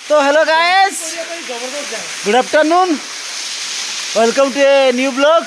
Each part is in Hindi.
तो hello guys, good afternoon, welcome to a new blog.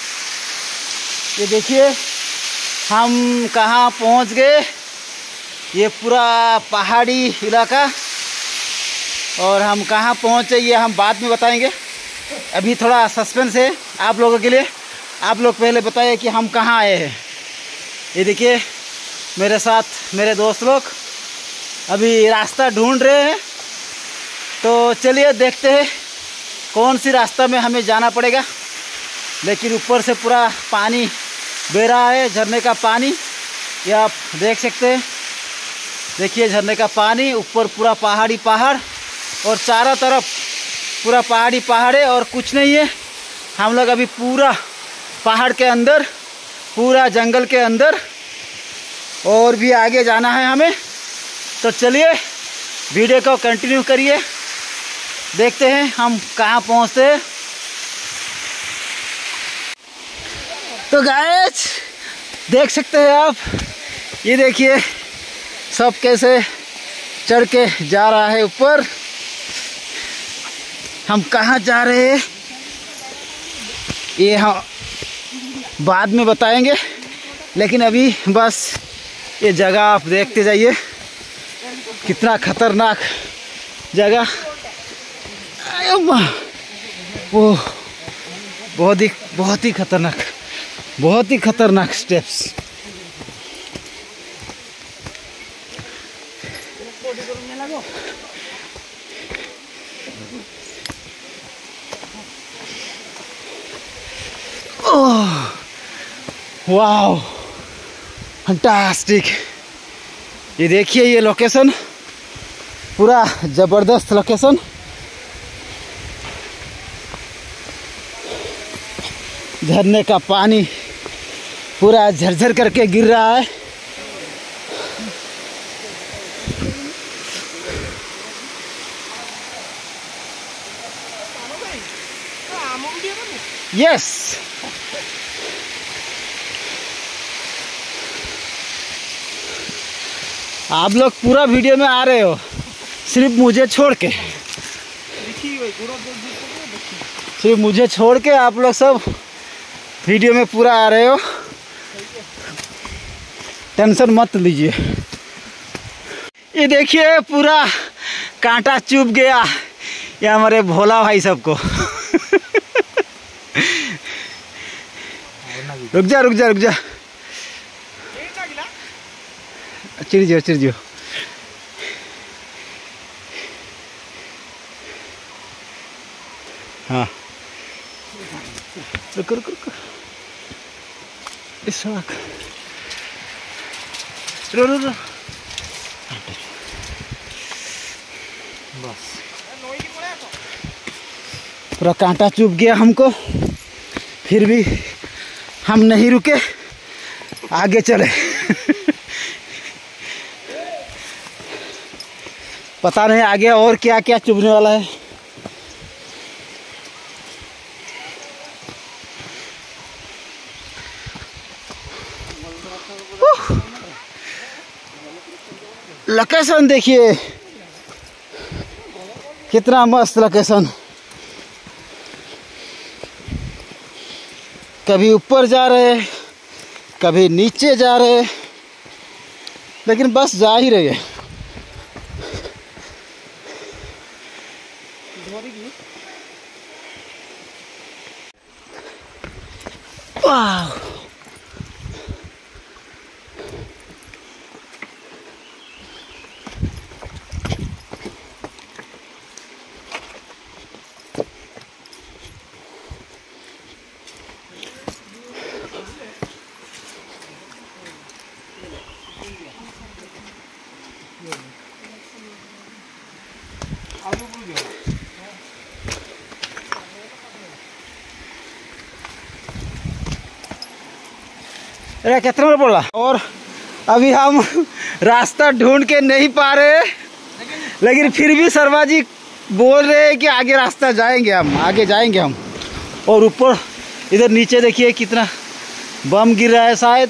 ये देखिए हम कहाँ पहुँच गए। ये पूरा पहाड़ी इलाका, और हम कहाँ पहुँचे ये हम बाद में बताएंगे। अभी थोड़ा सस्पेंस है आप लोगों के लिए। आप लोग पहले बताइए कि हम कहाँ आए हैं। ये देखिए मेरे साथ मेरे दोस्त लोग अभी रास्ता ढूंढ रहे हैं, तो चलिए देखते हैं कौन सी रास्ता में हमें जाना पड़ेगा। लेकिन ऊपर से पूरा पानी बह रहा है, झरने का पानी, ये आप देख सकते हैं। देखिए झरने का पानी, ऊपर पूरा पहाड़ी पहाड़, और चारों तरफ पूरा पहाड़ी पहाड़ है और कुछ नहीं है। हम लोग अभी पूरा पहाड़ के अंदर, पूरा जंगल के अंदर, और भी आगे जाना है हमें। तो चलिए वीडियो को कंटिन्यू करिए, देखते हैं हम कहाँ पहुँचते हैं। तो गाइस देख सकते हैं आप, ये देखिए सब कैसे चढ़ के जा रहा है ऊपर। हम कहाँ जा रहे हैं ये हम बाद में बताएंगे, लेकिन अभी बस ये जगह आप देखते जाइए, कितना खतरनाक जगह। वो बहुत ही खतरनाक स्टेप्स। Oh wow, fantastic. ये देखिए ये लोकेशन, पूरा जबरदस्त लोकेशन। झरने का पानी पूरा झरझर करके गिर रहा है। यस, आप लोग पूरा वीडियो में आ रहे हो, सिर्फ मुझे छोड़ के। सिर्फ मुझे छोड़ के आप लोग सब वीडियो में पूरा आ रहे हो, टेंशन मत लीजिए। ये देखिए पूरा कांटा चुभ गया ये हमारे भोला भाई सबको। रुक जा चिड़ जियो। हाँ रुक इस सड़क रो बस पूरा कांटा चुभ गया हमको, फिर भी हम नहीं रुके, आगे चले। पता नहीं आगे और क्या क्या चुभने वाला है। लोकेशन देखिए कितना मस्त लोकेशन। कभी ऊपर जा रहे, कभी नीचे जा रहे, लेकिन बस जा ही रहे हैं। वाह, अरे कितना में बोला। और अभी हम रास्ता ढूंढ के नहीं पा रहे, लेकिन फिर भी शर्मा जी बोल रहे हैं कि आगे रास्ता जाएंगे, हम आगे जाएंगे हम। और ऊपर इधर नीचे देखिए कितना बम गिर रहा है शायद।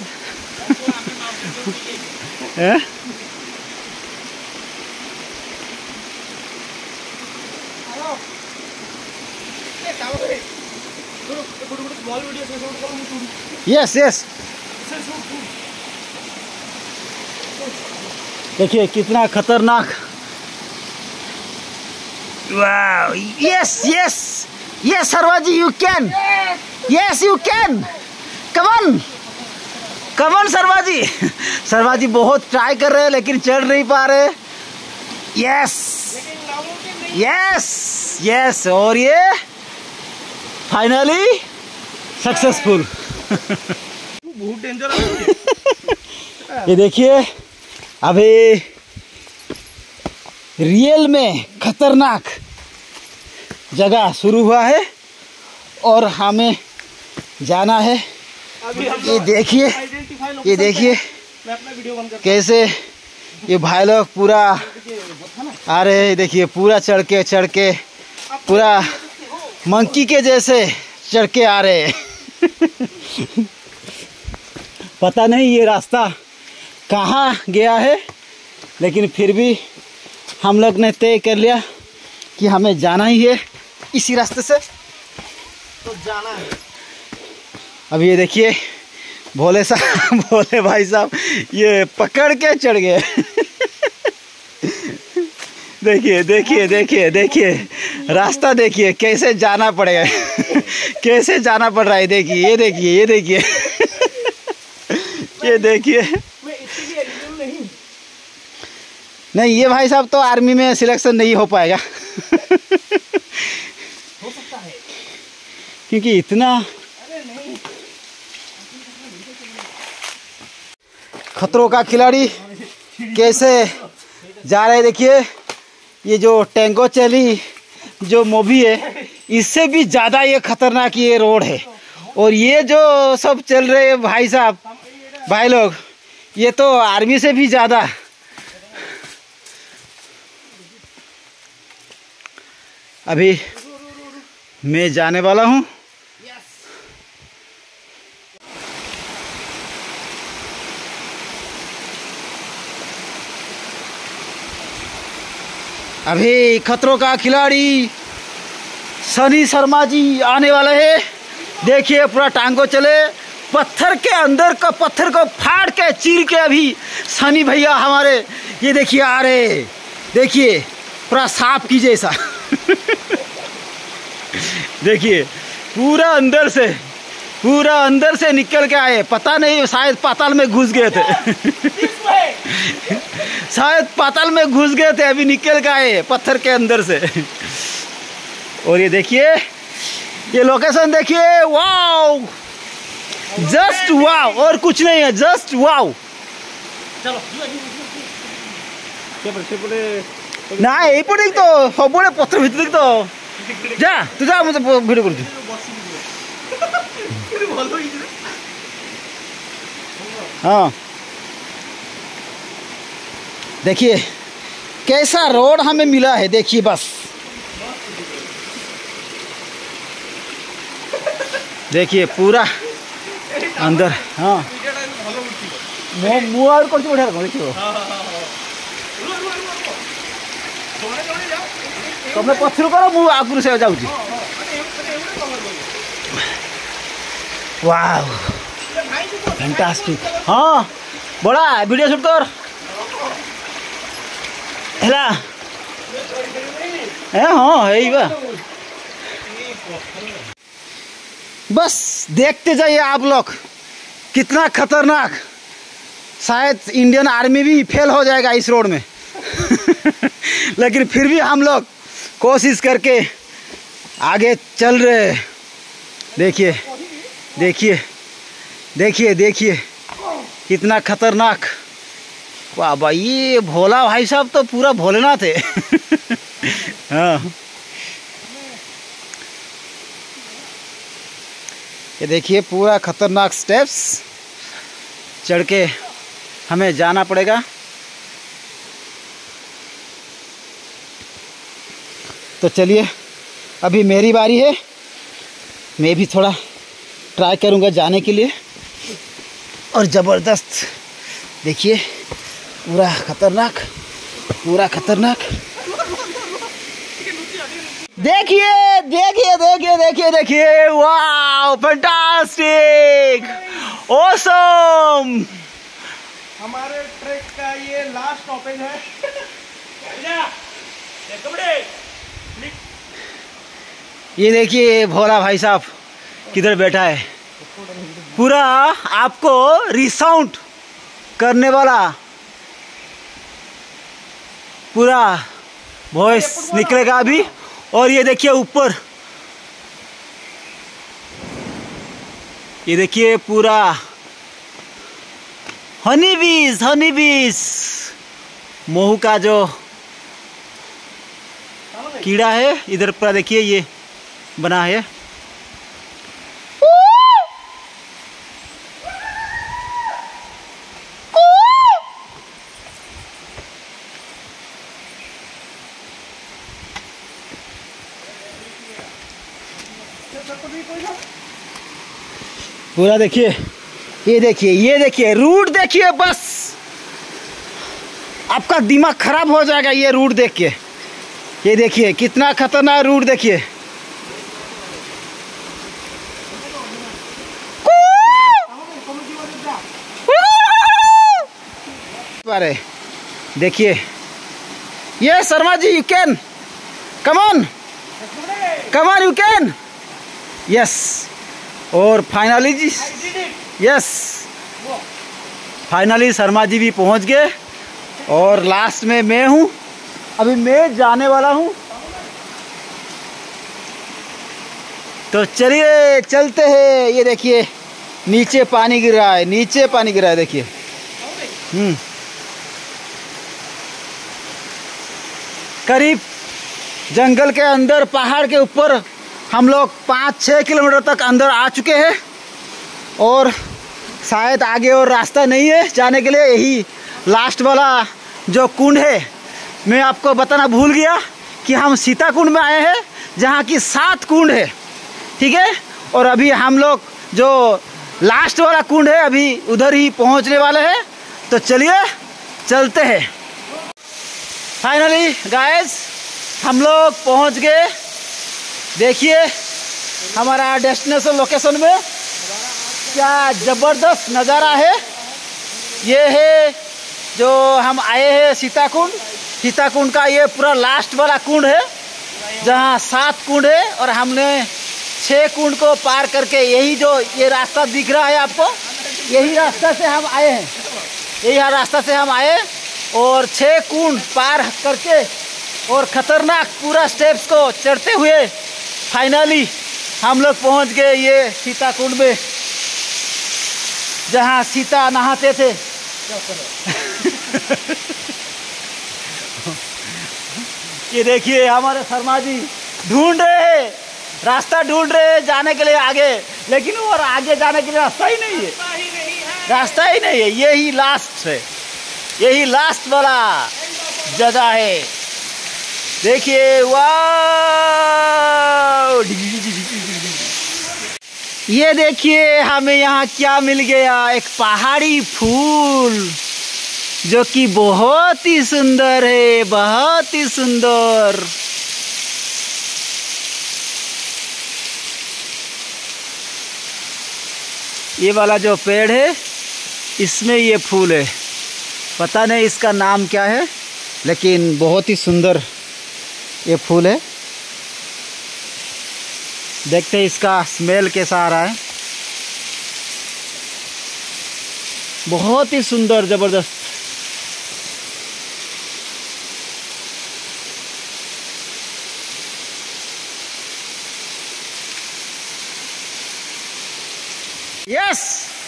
यस यस, देखिए कितना खतरनाक। वाह, यस यस यस सर्वाजी, you can, yes you can, come on come on सर्वाजी। सर्वाजी बहुत ट्राई कर रहे हैं लेकिन चढ़ नहीं पा रहे। यस यस यस, और ये फाइनली सक्सेसफुल। बहुत डेंजर है। ये देखिए अभी रियल में खतरनाक जगह शुरू हुआ है और हमें जाना है। ये देखिए, ये देखिए कैसे ये भाई लोग पूरा आ रहे हैं। देखिए पूरा चढ़ के पूरा मंकी के जैसे चढ़ के आ रहे हैं। पता नहीं ये रास्ता कहाँ गया है, लेकिन फिर भी हम लोग ने तय कर लिया कि हमें जाना ही है इसी रास्ते से, तो जाना है। अब ये देखिए भोले साहब, भोले भाई साहब ये पकड़ के चढ़ गए। देखिए देखिए देखिए देखिए रास्ता देखिए कैसे जाना पड़ेगा। कैसे जाना पड़ रहा है, देखिए ये देखिए, ये देखिए। ये देखिए, नहीं ये भाई साहब तो आर्मी में सिलेक्शन नहीं हो पाएगा। हो सकता है क्योंकि इतना खतरों का खिलाड़ी कैसे जा रहे हैं। देखिए ये जो टैंगो चैली जो मूवी है, इससे भी ज़्यादा ये खतरनाक ये रोड है। और ये जो सब चल रहे हैं भाई साहब, भाई लोग, ये तो आर्मी से भी ज़्यादा। अभी मैं जाने वाला हूँ। अभी खतरों का खिलाड़ी सनी शर्मा जी आने वाले हैं। देखिए पूरा टांगो चले, पत्थर के अंदर का पत्थर को फाड़ के चीर के अभी सनी भैया हमारे ये देखिए आ रहे। देखिए पूरा सांप की जैसा। देखिए पूरा अंदर से निकल के आए। पता नहीं शायद पाताल में घुस गए थे। शायद पाताल में घुस गए थे, अभी निकल के आए पत्थर के अंदर से। और ये देखिए ये लोकेशन देखिए, वाओ, जस्ट वाओ, और कुछ नहीं है, जस्ट वाओ। चलो ना এইপଟେ তো ସବୁବେଳେ ପଥର ଭିତରେ ତ ଯା ତୁ ଯା, ମୁଁ ଭିଡ଼ିଓ କରୁଛି। हाँ देखिए कैसा रोड हमें मिला है, देखिए बस। देखिए पूरा अंदर। हाँ मुँह आउट कर बढ़िया देखिए। तुम पथर कर, मु आगुरी से जाऊँ। वाह फैंटास्टिक। हाँ बड़ा वीडियो शूट कर हैला। हाँ है बा। बस देखते जाइए आप लोग कितना खतरनाक। शायद इंडियन आर्मी भी फेल हो जाएगा इस रोड में। लेकिन फिर भी हम लोग कोशिश करके आगे चल रहे हैं। देखिए देखिए देखिए देखिए कितना खतरनाक। वाह भाई, ये भोला भाई साहब तो पूरा भोलेनाथ है। हाँ ये देखिए पूरा खतरनाक स्टेप्स चढ़ के हमें जाना पड़ेगा। तो चलिए अभी मेरी बारी है, मैं भी थोड़ा ट्राई करूँगा जाने के लिए। और ज़बरदस्त देखिए पूरा खतरनाक, पूरा खतरनाक। देखिए देखिए देखिए देखिए देखिए, वाह फैंटास्टिक, ऑसम। हमारे ट्रैक का ये लास्ट स्टॉपेज है। ये देखिए भोला भाई साहब किधर बैठा है, पूरा आपको रिसाउंड करने वाला पूरा वॉइस निकलेगा अभी। और ये देखिए ऊपर, ये देखिए पूरा हनी बीज मोहू का जो कीड़ा है, इधर पूरा देखिए ये बना है। पूरा देखिए, ये देखिए, ये देखिए रूट देखिए, बस आपका दिमाग खराब हो जाएगा ये रूट देख के। ये देखिए कितना खतरनाक रूट देखिए। अरे देखिए, ये Sharma ji you can come on you can, yes. और फाइनली जी, यस फाइनली शर्मा जी भी पहुंच गए। और लास्ट में मैं हूं, अभी मैं जाने वाला हूं। तो चलिए चलते हैं। ये देखिए नीचे पानी गिर रहा है, नीचे पानी गिर रहा है देखिए। करीब जंगल के अंदर, पहाड़ के ऊपर हम लोग 5-6 किलोमीटर तक अंदर आ चुके हैं। और शायद आगे और रास्ता नहीं है जाने के लिए। यही लास्ट वाला जो कुंड है, मैं आपको बताना भूल गया कि हम सीता कुंड में आए हैं, जहाँ की 7 कुंड है, ठीक है। और अभी हम लोग जो लास्ट वाला कुंड है, अभी उधर ही पहुँचने वाले हैं। तो चलिए चलते हैं। फाइनली गाइस हम लोग पहुँच गए। देखिए हमारा डेस्टिनेशन लोकेशन में क्या ज़बरदस्त नज़ारा है। ये है जो हम आए हैं सीता कुंड का ये पूरा लास्ट वाला कुंड है, जहाँ 7 कुंड है। और हमने 6 कुंड को पार करके, यही जो ये रास्ता दिख रहा है आपको, यही रास्ता से हम आए हैं, यही रास्ता से हम आए। और 6 कुंड पार करके और ख़तरनाक पूरा स्टेप्स को चढ़ते हुए फाइनली हम लोग पहुंच गए ये सीता कुंड में, जहां सीता नहाते थे। ये देखिए हमारे शर्मा जी ढूंढ रहे हैं, रास्ता ढूंढ रहे हैं जाने के लिए आगे, लेकिन और आगे जाने के लिए रास्ता ही नहीं है, रास्ता ही नहीं है। यही लास्ट है, यही लास्ट वाला जगह है। देखिए वाह, ये देखिए हमें यहाँ क्या मिल गया, एक पहाड़ी फूल जो कि बहुत ही सुंदर है, बहुत ही सुंदर। ये वाला जो पेड़ है इसमें ये फूल है, पता नहीं इसका नाम क्या है, लेकिन बहुत ही सुंदर ये फूल है। देखते हैं इसका स्मेल कैसा आ रहा है। बहुत ही सुंदर, जबरदस्त। यस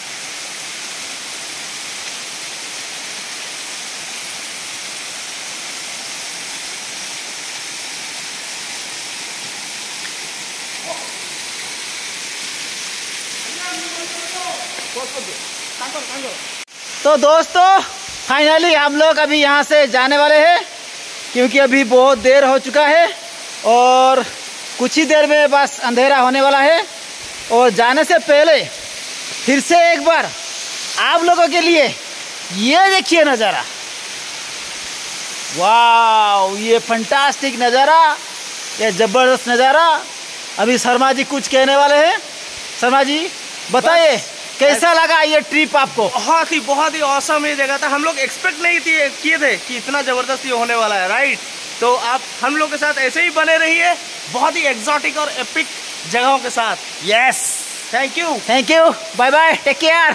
तो दोस्तों फाइनली हम लोग अभी यहाँ से जाने वाले हैं, क्योंकि अभी बहुत देर हो चुका है और कुछ ही देर में बस अंधेरा होने वाला है। और जाने से पहले फिर से एक बार आप लोगों के लिए ये देखिए नज़ारा, वाह, ये फंटास्टिक नज़ारा ये जबरदस्त नज़ारा। अभी शर्मा जी कुछ कहने वाले हैं। शर्मा जी बताइए कैसा लगा ये ट्रिप आपको? बहुत ही ऑसम ये जगह था। हम लोग एक्सपेक्ट नहीं किए थे कि इतना ज़बरदस्त ये होने वाला है, राइट। तो आप हम लोग के साथ ऐसे ही बने रहिए, बहुत ही एग्जॉटिक और एपिक जगहों के साथ। Yes, thank you, bye bye, take care.